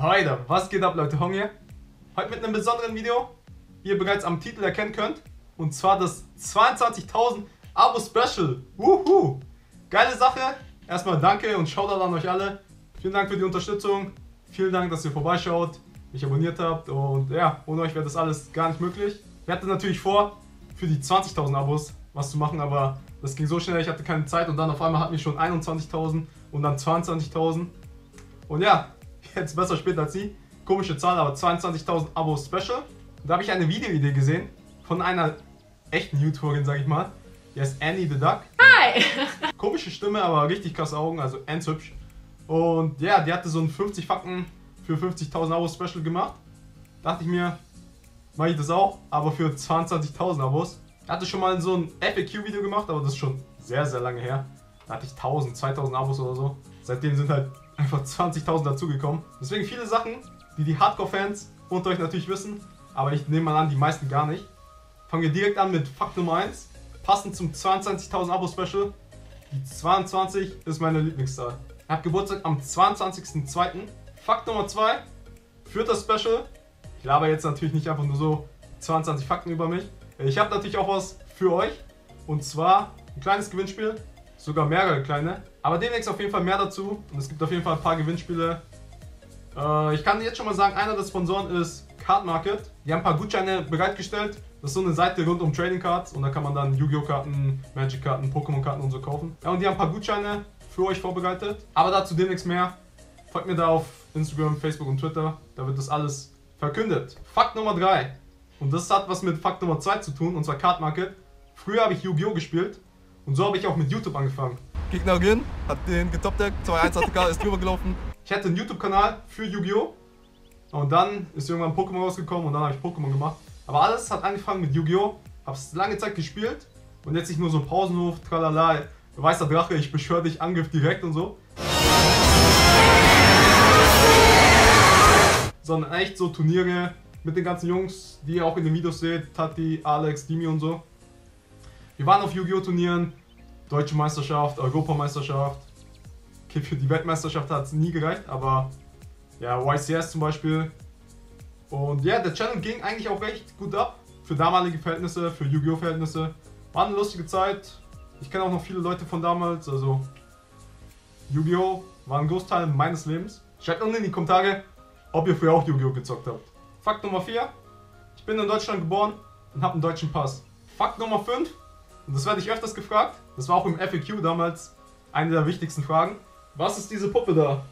Heute, was geht ab, Leute? Hong hier. Heute mit einem besonderen Video, wie ihr bereits am Titel erkennen könnt. Und zwar das 22.000 Abo-Special. Wuhu! Geile Sache. Erstmal danke und Shoutout an euch alle. Vielen Dank für die Unterstützung. Vielen Dank, dass ihr vorbeischaut, mich abonniert habt. Und ja, ohne euch wäre das alles gar nicht möglich. Wir hatten natürlich vor, für die 20.000 Abos was zu machen, aber das ging so schnell, ich hatte keine Zeit. Und dann auf einmal hatten wir schon 21.000 und dann 22.000. Und ja, jetzt besser spät als nie. Komische Zahl, aber 22.000 Abos Special. Und da habe ich eine Videoidee gesehen von einer echten YouTuberin, sag ich mal. Die heißt Annie the Duck. Hi! Komische Stimme, aber richtig krasse Augen, also ends hübsch. Und ja, die hatte so ein 50 Fakten für 50.000 Abos Special gemacht. Dachte ich mir, mache ich das auch, aber für 22.000 Abos. Ich hatte schon mal so ein FAQ-Video gemacht, aber das ist schon sehr, sehr lange her. Da hatte ich 1000, 2000 Abos oder so. Seitdem sind halt einfach 20.000 dazugekommen. Deswegen viele Sachen, die die Hardcore-Fans unter euch natürlich wissen, aber ich nehme mal an, die meisten gar nicht. Fangen wir direkt an mit Fakt Nummer 1. Passend zum 22.000 Abo-Special. Die 22 ist meine Lieblingszahl. Ich habe Geburtstag am 22.02. Fakt Nummer 2. Für das Special. Ich laber jetzt natürlich nicht einfach nur so 22 Fakten über mich. Ich habe natürlich auch was für euch. Und zwar ein kleines Gewinnspiel. Sogar mehrere kleine. Aber demnächst auf jeden Fall mehr dazu. Und es gibt auf jeden Fall ein paar Gewinnspiele. Ich kann jetzt schon mal sagen, einer der Sponsoren ist Card Market. Die haben ein paar Gutscheine bereitgestellt. Das ist so eine Seite rund um Trading Cards. Und da kann man dann Yu-Gi-Oh! Karten, Magic Karten, Pokémon Karten und so kaufen. Ja, und die haben ein paar Gutscheine für euch vorbereitet. Aber dazu demnächst mehr. Folgt mir da auf Instagram, Facebook und Twitter. Da wird das alles verkündet. Fakt Nummer 3. Und das hat was mit Fakt Nummer 2 zu tun, und zwar Card Market. Früher habe ich Yu-Gi-Oh! Gespielt und so habe ich auch mit YouTube angefangen. Gegnerin hat den getopdeckt, 2-1 ATK, ist drüber gelaufen. Ich hatte einen YouTube-Kanal für Yu-Gi-Oh! Und dann ist irgendwann Pokémon rausgekommen und dann habe ich Pokémon gemacht. Aber alles hat angefangen mit Yu-Gi-Oh! Habe es lange Zeit gespielt und jetzt nicht nur so Pausenhof, tralala, weißer Drache, ich beschwöre dich, Angriff direkt und so. Sondern echt so Turniere mit den ganzen Jungs, die ihr auch in den Videos seht, Tati, Alex, Dimi und so. Wir waren auf Yu-Gi-Oh! Turnieren, Deutsche Meisterschaft, Europameisterschaft. Okay, für die Weltmeisterschaft hat es nie gereicht, aber ja, YCS zum Beispiel. Und ja, der Channel ging eigentlich auch recht gut ab. Für damalige Verhältnisse, für Yu-Gi-Oh! Verhältnisse. War eine lustige Zeit. Ich kenne auch noch viele Leute von damals, also Yu-Gi-Oh! War ein Großteil meines Lebens. Schreibt unten in die Kommentare, ob ihr früher auch Yu-Gi-Oh! Gezockt habt. Fakt Nummer 4. Ich bin in Deutschland geboren und habe einen deutschen Pass. Fakt Nummer 5. Und das werde ich öfters gefragt. Das war auch im FAQ damals eine der wichtigsten Fragen. Was ist diese Puppe da?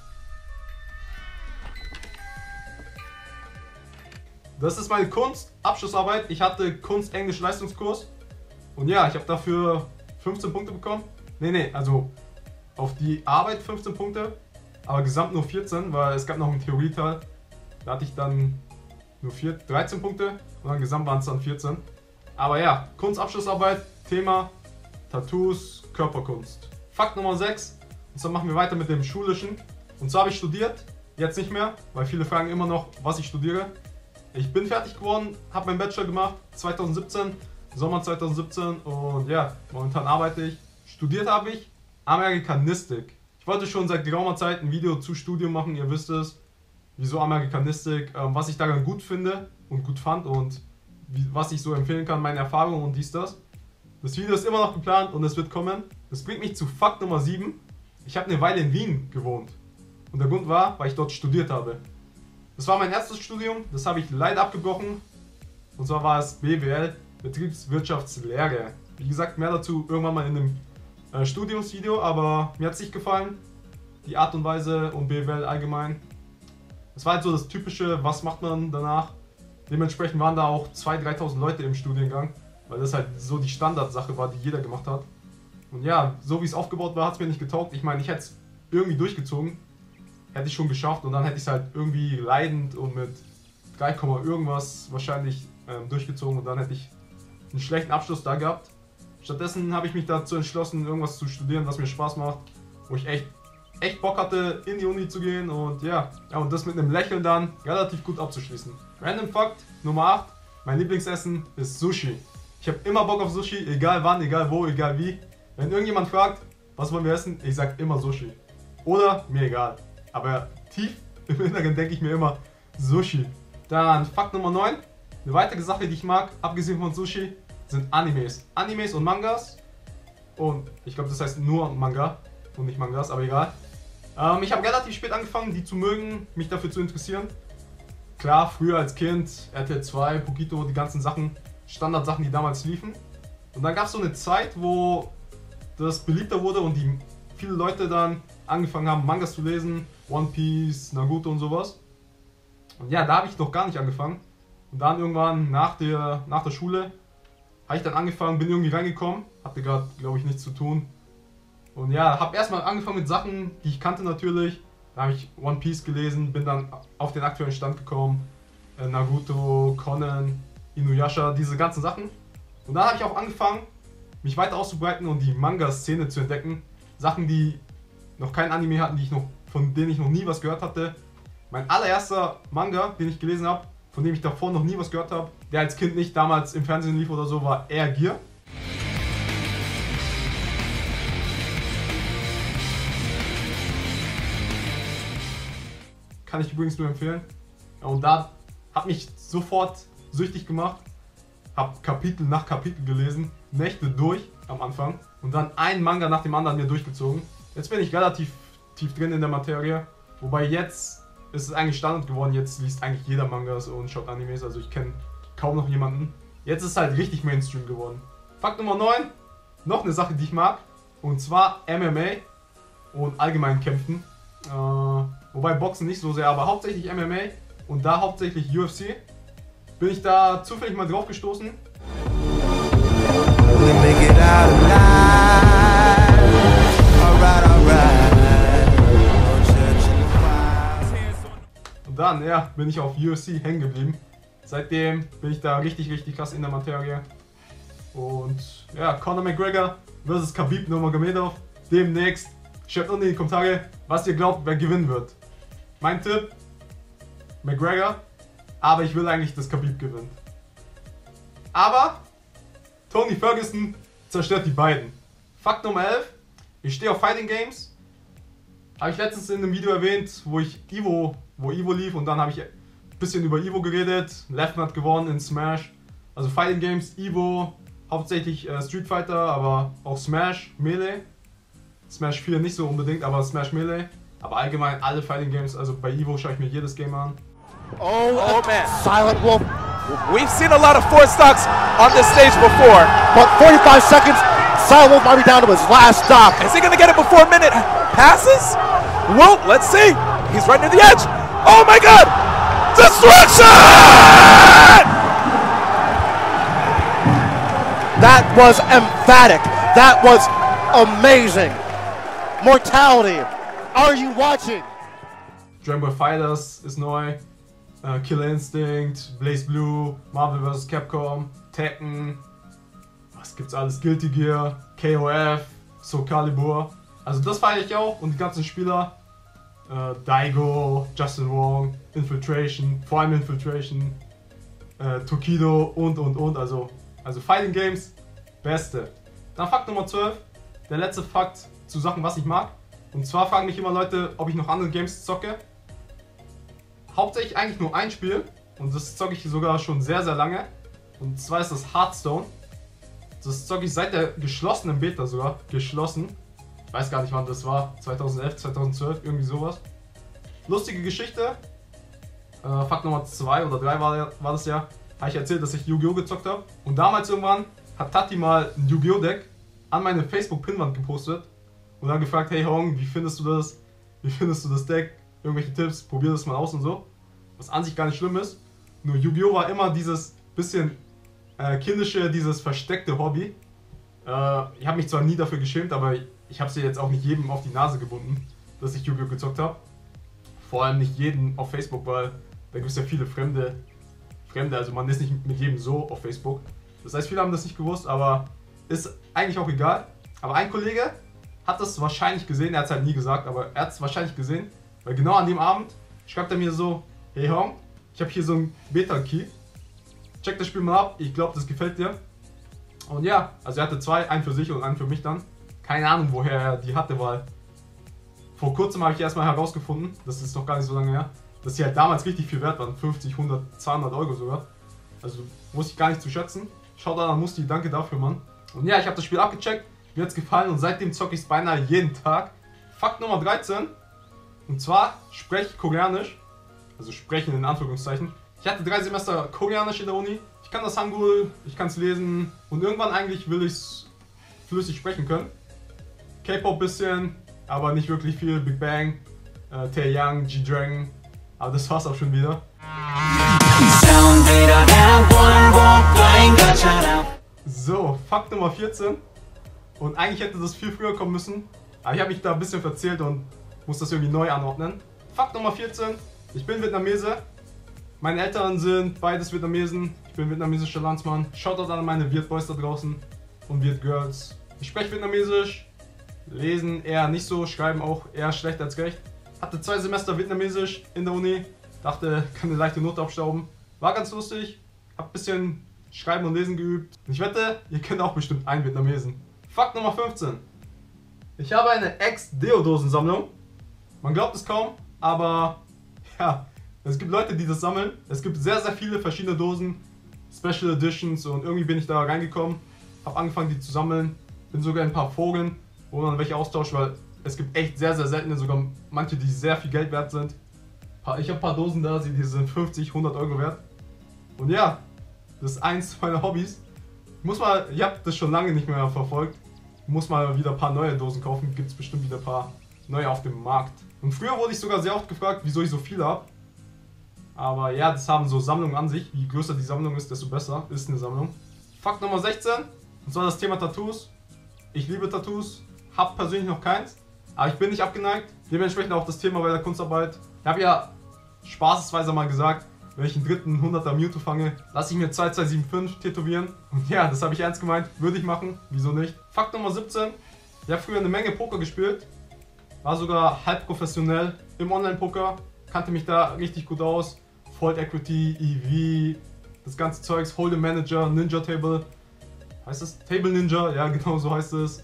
Das ist meine Kunst-Abschlussarbeit. Ich hatte Kunst-Englisch-Leistungskurs. Und ja, ich habe dafür 15 Punkte bekommen. Nee, also auf die Arbeit 15 Punkte. Aber gesamt nur 14, weil es gab noch einen Theorieteil. Da hatte ich dann nur 13 Punkte und dann gesamt waren es dann 14. Aber ja, Kunstabschlussarbeit, Thema Tattoos, Körperkunst. Fakt Nummer 6. Und zwar machen wir weiter mit dem Schulischen. Und zwar habe ich studiert, jetzt nicht mehr, weil viele fragen immer noch, was ich studiere. Ich bin fertig geworden, habe meinen Bachelor gemacht, 2017, Sommer 2017 und ja, momentan arbeite ich. Studiert habe ich Amerikanistik. Ich wollte schon seit geraumer Zeit ein Video zu Studium machen, ihr wisst es. Wieso Amerikanistik, was ich daran gut finde und gut fand und was ich so empfehlen kann, meine Erfahrungen und dies, das. Das Video ist immer noch geplant und es wird kommen. Das bringt mich zu Fakt Nummer 7. Ich habe eine Weile in Wien gewohnt. Und der Grund war, weil ich dort studiert habe. Das war mein erstes Studium, das habe ich leider abgebrochen. Und zwar war es BWL, Betriebswirtschaftslehre. Wie gesagt, mehr dazu irgendwann mal in einem Studiumsvideo, aber mir hat es nicht gefallen. Die Art und Weise und BWL allgemein. Es war halt so das typische, was macht man danach. Dementsprechend waren da auch 2.000, 3.000 Leute im Studiengang, weil das halt so die Standardsache war, die jeder gemacht hat. Und ja, so wie es aufgebaut war, hat es mir nicht getaugt. Ich meine, ich hätte es irgendwie durchgezogen, hätte ich schon geschafft und dann hätte ich es halt irgendwie leidend und mit 3, irgendwas wahrscheinlich durchgezogen und dann hätte ich einen schlechten Abschluss da gehabt. Stattdessen habe ich mich dazu entschlossen, irgendwas zu studieren, was mir Spaß macht, wo ich echt Bock hatte, in die Uni zu gehen und ja, und das mit einem Lächeln dann relativ gut abzuschließen. Random Fakt Nummer 8. Mein Lieblingsessen ist Sushi. Ich habe immer Bock auf Sushi, egal wann, egal wo, egal wie. Wenn irgendjemand fragt, was wollen wir essen, ich sag immer Sushi. Oder mir egal. Aber tief im Inneren denke ich mir immer Sushi. Dann Fakt Nummer 9. Eine weitere Sache, die ich mag, abgesehen von Sushi, sind Animes. Animes und Mangas. Und ich glaube, das heißt nur Manga und nicht Mangas, aber egal. Ich habe relativ spät angefangen, die zu mögen, mich dafür zu interessieren. Klar, früher als Kind, RTL 2, Pokito, die ganzen Sachen, Standardsachen, die damals liefen. Und dann gab es so eine Zeit, wo das beliebter wurde und viele Leute dann angefangen haben, Mangas zu lesen, One Piece, Naruto und sowas. Und ja, da habe ich noch gar nicht angefangen. Und dann irgendwann nach der Schule habe ich dann angefangen, bin irgendwie reingekommen, hatte gerade, glaube ich, nichts zu tun. Und ja, habe erstmal angefangen mit Sachen, die ich kannte natürlich. Da habe ich One Piece gelesen, bin dann auf den aktuellen Stand gekommen. Naruto, Conan, Inuyasha, diese ganzen Sachen. Und dann habe ich auch angefangen, mich weiter auszubreiten und die Manga-Szene zu entdecken. Sachen, die noch kein Anime hatten, von denen ich noch nie was gehört hatte. Mein allererster Manga, den ich gelesen habe, von dem ich davor noch nie was gehört habe, der als Kind nicht damals im Fernsehen lief oder so, war Air Gear. Kann ich übrigens nur empfehlen. Und da hat mich sofort süchtig gemacht. Hab Kapitel nach Kapitel gelesen, Nächte durch am Anfang und dann ein Manga nach dem anderen mir durchgezogen. Jetzt bin ich relativ tief drin in der Materie, wobei jetzt ist es eigentlich Standard geworden. Jetzt liest eigentlich jeder Mangas und schaut Animes, also ich kenne kaum noch jemanden. Jetzt ist es halt richtig Mainstream geworden. Fakt Nummer 9, noch eine Sache, die ich mag, und zwar MMA und allgemein Kämpfen. Wobei Boxen nicht so sehr, aber hauptsächlich MMA und da hauptsächlich UFC. Bin ich da zufällig mal drauf gestoßen. Und dann, ja, bin ich auf UFC hängen geblieben. Seitdem bin ich da richtig krass in der Materie. Und ja, Conor McGregor vs. Khabib Nurmagomedov. Demnächst. Schreibt unten in die Kommentare, was ihr glaubt, wer gewinnen wird. Mein Tipp, McGregor. Aber ich will eigentlich, dass Khabib gewinnt. Aber Tony Ferguson zerstört die beiden. Fakt Nummer 11. Ich stehe auf Fighting Games. Habe ich letztens in einem Video erwähnt, wo Evo lief und dann habe ich ein bisschen über Evo geredet. Leftman hat gewonnen in Smash. Also Fighting Games, Evo, hauptsächlich Street Fighter, aber auch Smash, Melee. Smash 4 nicht so unbedingt, aber Smash Melee. Aber allgemein alle Fighting Games, also bei Evo schaue ich mir jedes Game an. Oh man. Silent Wolf. We've seen a lot of four stocks on this stage before. But 45 seconds, Silent Wolf might be down to his last stock. Is he going to get it before a minute passes? Well, let's see. He's right near the edge. Oh my god! Destruction! That was emphatic. That was amazing. Mortality. Are you watching? Dragon Ball FighterZ ist neu. Killer Instinct, Blaze Blue, Marvel vs. Capcom, Tekken, was gibt's alles? Guilty Gear, KOF, Soul Calibur. Also das feiere ich auch und die ganzen Spieler. Daigo, Justin Wong, Infiltration, vor allem Infiltration, Tokido und. Also Fighting Games, beste. Dann Fakt Nummer 12, der letzte Fakt zu Sachen, was ich mag. Und zwar fragen mich immer Leute, ob ich noch andere Games zocke. Hauptsächlich eigentlich nur ein Spiel und das zocke ich sogar schon sehr lange. Und zwar ist das Hearthstone. Das zocke ich seit der geschlossenen Beta sogar. Geschlossen. Ich weiß gar nicht wann das war. 2011, 2012, irgendwie sowas. Lustige Geschichte. Fakt Nummer 2 oder 3 war das ja. Habe ich erzählt, dass ich Yu-Gi-Oh! Gezockt habe. Und damals irgendwann hat Tati mal ein Yu-Gi-Oh! Deck an meine Facebook-Pinwand gepostet. Und dann gefragt, hey Hong, wie findest du das? Wie findest du das Deck? Irgendwelche Tipps, probier das mal aus und so. Was an sich gar nicht schlimm ist. Nur Yu-Gi-Oh! War immer dieses bisschen kindische, dieses versteckte Hobby. Ich habe mich zwar nie dafür geschämt, aber ich habe es jetzt auch nicht jedem auf die Nase gebunden, dass ich Yu-Gi-Oh! Gezockt habe. Vor allem nicht jeden auf Facebook, weil da gibt es ja viele Fremde, also man ist nicht mit jedem so auf Facebook. Das heißt, viele haben das nicht gewusst, aber ist eigentlich auch egal. Aber ein Kollege hat das wahrscheinlich gesehen, er hat es halt nie gesagt, aber er hat es wahrscheinlich gesehen. Weil genau an dem Abend schreibt er mir so, hey Hong, ich habe hier so einen Beta-Key, check das Spiel mal ab, ich glaube das gefällt dir. Und ja, also er hatte zwei, einen für sich und einen für mich dann. Keine Ahnung woher er die hatte, weil vor kurzem habe ich erstmal herausgefunden, das ist noch gar nicht so lange her, dass die halt damals richtig viel wert waren, 50, 100, 200 Euro sogar. Also wusste ich gar nicht zu schätzen. Schaut an Musti, danke dafür, Mann. Und ja, ich habe das Spiel abgecheckt, mir hat's gefallen und seitdem zocke ich es beinahe jeden Tag. Fakt Nummer 13. Und zwar spreche ich Koreanisch. Also sprechen in Anführungszeichen. Ich hatte 3 Semester Koreanisch in der Uni. Ich kann das Hangul, ich kann es lesen und irgendwann eigentlich will ich es flüssig sprechen können. K-Pop bisschen, aber nicht wirklich viel. Big Bang, Taeyang, G-Dragon. Aber das war's auch schon wieder. So, Fakt Nummer 14. Und eigentlich hätte das viel früher kommen müssen. Aber ich habe mich da ein bisschen verzählt und muss das irgendwie neu anordnen. Fakt Nummer 14. Ich bin Vietnamese. Meine Eltern sind beides Vietnamesen. Ich bin vietnamesischer Landsmann. Shoutout an meine Viet-Boys da draußen und Viet-Girls. Ich spreche Vietnamesisch. Lesen eher nicht so, schreiben auch eher schlecht als recht. Hatte 2 Semester Vietnamesisch in der Uni. Dachte, kann eine leichte Note abstauben. War ganz lustig. Hab ein bisschen Schreiben und Lesen geübt. Ich wette, ihr kennt auch bestimmt einen Vietnamesen. Fakt Nummer 15. Ich habe eine Ex-Deodosensammlung. Man glaubt es kaum, aber ja, es gibt Leute, die das sammeln. Es gibt sehr, sehr viele verschiedene Dosen, Special Editions und irgendwie bin ich da reingekommen. Habe angefangen, die zu sammeln. Bin sogar in ein paar Foren, wo man welche austauscht, weil es gibt echt sehr, sehr seltene, sogar manche, die sehr viel Geld wert sind. Ich habe ein paar Dosen da, die sind 50, 100 Euro wert. Und ja, das ist eins meiner Hobbys. Ich habe das schon lange nicht mehr verfolgt. Ich muss mal wieder ein paar neue Dosen kaufen. Gibt es bestimmt wieder ein paar neue auf dem Markt. Und früher wurde ich sogar sehr oft gefragt, wieso ich so viele habe. Aber ja, das haben so Sammlungen an sich. Je größer die Sammlung ist, desto besser ist eine Sammlung. Fakt Nummer 16. Und zwar das Thema Tattoos. Ich liebe Tattoos. Habe persönlich noch keins. Aber ich bin nicht abgeneigt. Dementsprechend auch das Thema bei der Kunstarbeit. Ich habe ja spaßesweise mal gesagt, wenn ich einen dritten 100er Mewtwo fange, lasse ich mir 2275 tätowieren. Und ja, das habe ich ernst gemeint. Würde ich machen. Wieso nicht? Fakt Nummer 17. Ich habe früher eine Menge Poker gespielt. War sogar halb professionell im Online-Poker. Kannte mich da richtig gut aus. Fold Equity, EV, das ganze Zeugs. Hold'em Manager, Ninja Table. Heißt es? Table Ninja? Ja, genau so heißt es.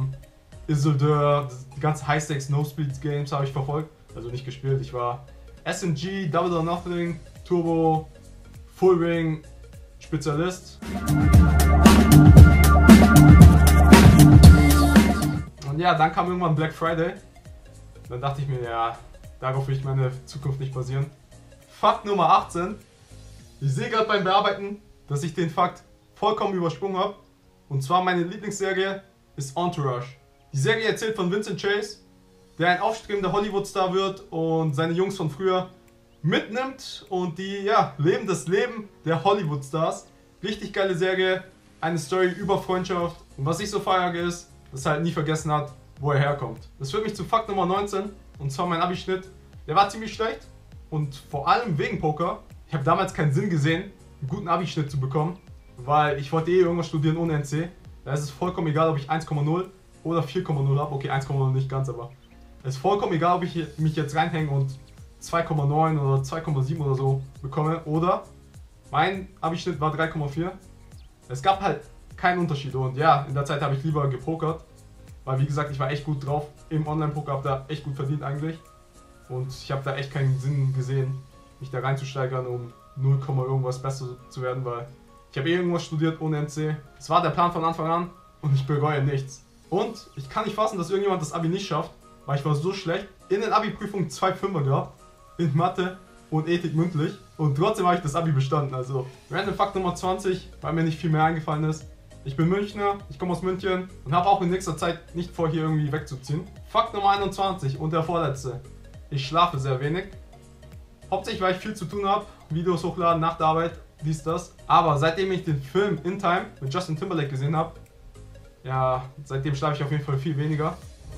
Isildur, die ganzen High-Stakes, No-Speed-Games habe ich verfolgt. Also nicht gespielt. Ich war SMG, Double or Nothing, Turbo, Full Ring, Spezialist. Und ja, dann kam irgendwann Black Friday. Dann dachte ich mir, ja, darauf will ich meine Zukunft nicht basieren. Fakt Nummer 18. Ich sehe gerade beim Bearbeiten, dass ich den Fakt vollkommen übersprungen habe. Und zwar meine Lieblingsserie ist Entourage. Die Serie erzählt von Vincent Chase, der ein aufstrebender Hollywood-Star wird und seine Jungs von früher mitnimmt und die ja, leben das Leben der Hollywood-Stars. Richtig geile Serie, eine Story über Freundschaft. Und was ich so feiere ist, dass er halt nie vergessen hat, wo er herkommt. Das führt mich zu Fakt Nummer 19 und zwar mein Abi-Schnitt. Der war ziemlich schlecht und vor allem wegen Poker. Ich habe damals keinen Sinn gesehen, einen guten Abi-Schnitt zu bekommen, weil ich wollte irgendwas studieren ohne NC. Da ist es vollkommen egal, ob ich 1,0 oder 4,0 habe. Okay, 1,0 nicht ganz, aber es ist vollkommen egal, ob ich mich jetzt reinhänge und 2,9 oder 2,7 oder so bekomme. Oder mein Abi-Schnitt war 3,4. Es gab halt keinen Unterschied und ja, in der Zeit habe ich lieber gepokert. Weil wie gesagt, ich war echt gut drauf im Online-Poker, habe da echt gut verdient eigentlich. Und ich habe da echt keinen Sinn gesehen, mich da reinzusteigern, um 0, irgendwas besser zu werden, weil ich habe irgendwas studiert ohne NC. Das war der Plan von Anfang an und ich bereue nichts. Und ich kann nicht fassen, dass irgendjemand das Abi nicht schafft, weil ich war so schlecht. In den Abi-Prüfungen 2 Fünfer gehabt, in Mathe und Ethik mündlich. Und trotzdem habe ich das Abi bestanden. Also Random Fakt Nummer 20, weil mir nicht viel mehr eingefallen ist. Ich bin Münchner, ich komme aus München und habe auch in nächster Zeit nicht vor, hier irgendwie wegzuziehen. Fakt Nummer 21 und der vorletzte. Ich schlafe sehr wenig. Hauptsächlich, weil ich viel zu tun habe. Videos hochladen, nach der Arbeit, dies, das. Aber seitdem ich den Film In Time mit Justin Timberlake gesehen habe, ja, seitdem schlafe ich auf jeden Fall viel weniger.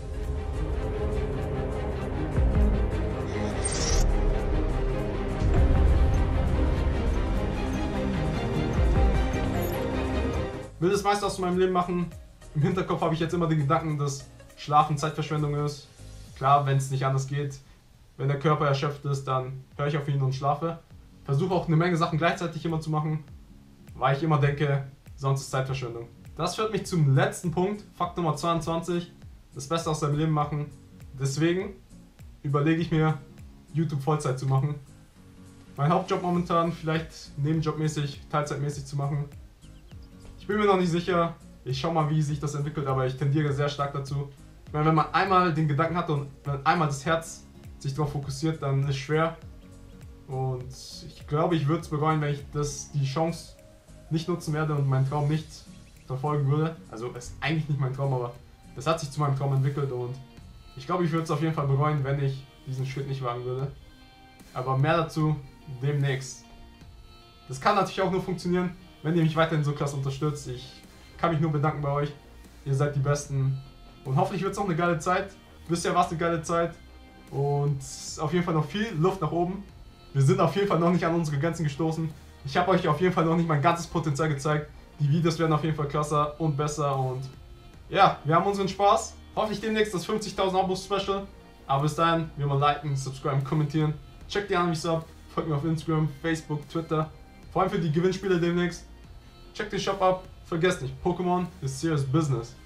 Will das meiste aus meinem Leben machen. Im Hinterkopf habe ich jetzt immer den Gedanken, dass Schlafen Zeitverschwendung ist. Klar, wenn es nicht anders geht. Wenn der Körper erschöpft ist, dann höre ich auf ihn und schlafe. Versuche auch eine Menge Sachen gleichzeitig immer zu machen, weil ich immer denke, sonst ist Zeitverschwendung. Das führt mich zum letzten Punkt, Fakt Nummer 22. Das Beste aus seinem Leben machen. Deswegen überlege ich mir, YouTube Vollzeit zu machen. Mein Hauptjob momentan vielleicht nebenjobmäßig, teilzeitmäßig zu machen. Ich bin mir noch nicht sicher. Ich schau mal, wie sich das entwickelt, aber ich tendiere sehr stark dazu. Ich meine, wenn man einmal den Gedanken hat und wenn einmal das Herz sich darauf fokussiert, dann ist es schwer. Und ich glaube, ich würde es bereuen, wenn ich die Chance nicht nutzen werde und meinen Traum nicht verfolgen würde. Also es ist eigentlich nicht mein Traum, aber das hat sich zu meinem Traum entwickelt und ich glaube, ich würde es auf jeden Fall bereuen, wenn ich diesen Schritt nicht wagen würde. Aber mehr dazu demnächst. Das kann natürlich auch nur funktionieren, wenn ihr mich weiterhin so krass unterstützt. Ich kann mich nur bedanken bei euch. Ihr seid die Besten. Und hoffentlich wird es noch eine geile Zeit. Bisher war es eine geile Zeit. Und auf jeden Fall noch viel Luft nach oben. Wir sind auf jeden Fall noch nicht an unsere Grenzen gestoßen. Ich habe euch auf jeden Fall noch nicht mein ganzes Potenzial gezeigt. Die Videos werden auf jeden Fall krasser und besser. Und ja, wir haben unseren Spaß. Hoffentlich demnächst das 50.000 Abos-Special. Aber bis dahin, wie immer liken, subscriben, kommentieren. Checkt die Animes ab. Folgt mir auf Instagram, Facebook, Twitter. Vor allem für die Gewinnspiele demnächst. Checkt den Shop ab. Vergesst nicht, Pokémon ist serious business.